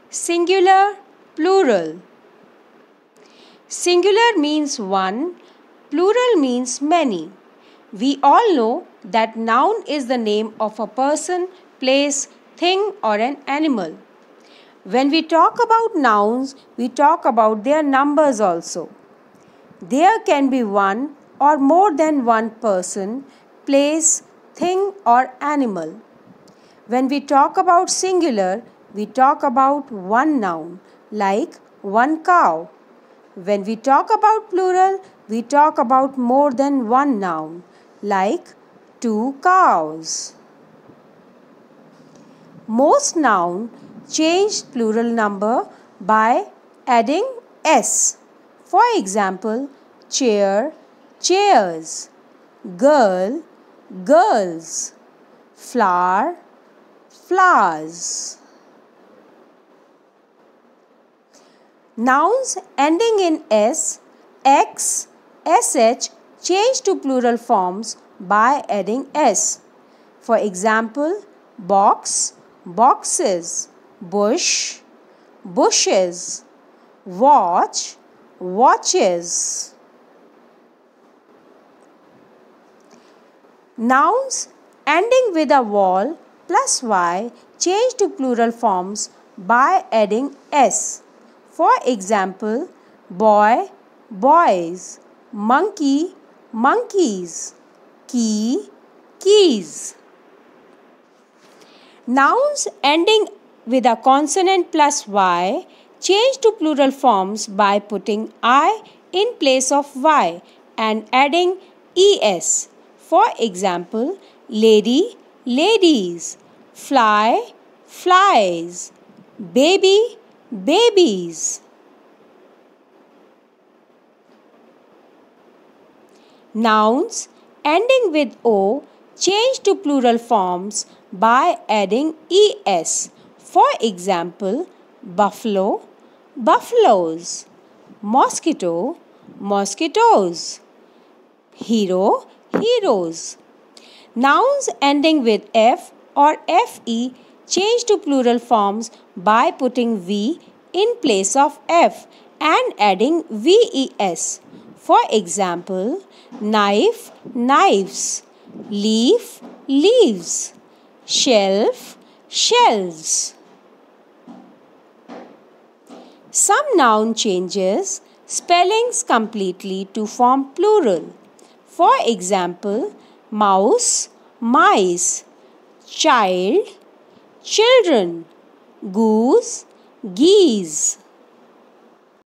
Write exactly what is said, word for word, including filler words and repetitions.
Singular, plural. Singular means one, plural means many. We all know that noun is the name of a person, place, thing or an animal. When we talk about nouns, we talk about their numbers also. There can be one or more than one person, place, thing or animal. When we talk about singular, we talk about one noun, like one cow. When we talk about plural, we talk about more than one noun, like two cows. Most nouns change plural number by adding s. For example, chair, chairs, girl, girls, flower, flowers. Nouns ending in s, x, sh change to plural forms by adding s. For example, box, boxes, bush, bushes, watch, watches. Nouns ending with a vowel plus y change to plural forms by adding s. For example, boy, boys, monkey, monkeys, key, keys. Nouns ending with a consonant plus y change to plural forms by putting I in place of y and adding es. For example, lady, ladies, fly, flies, baby, babies. Nouns ending with o change to plural forms by adding es. For example, buffalo, buffaloes, mosquito, mosquitoes, hero, heroes. Nouns ending with f or fe change to plural forms by putting v in place of f and adding ves. For example, knife, knives, leaf, leaves, shelf, shelves. Some noun changes spellings completely to form plural. For example, mouse, mice, child, children, goose, geese.